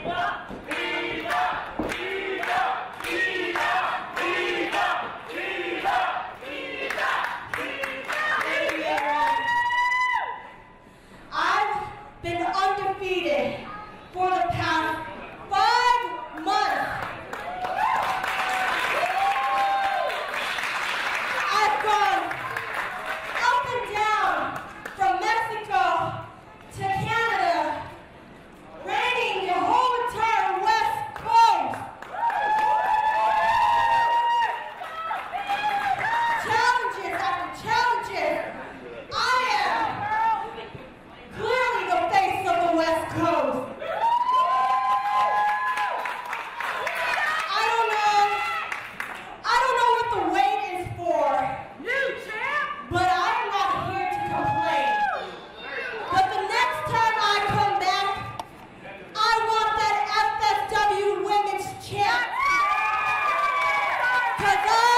I've been undefeated for the past 5 months. I've gone up and down from Mexico to Canada, reigning the whole entire West Coast. Challenges after challenges. I am clearly the face of the West Coast. I don't know what the wait is for. But I am not here to complain. But the next time I come back, I want that FSW women's champ. 'Cause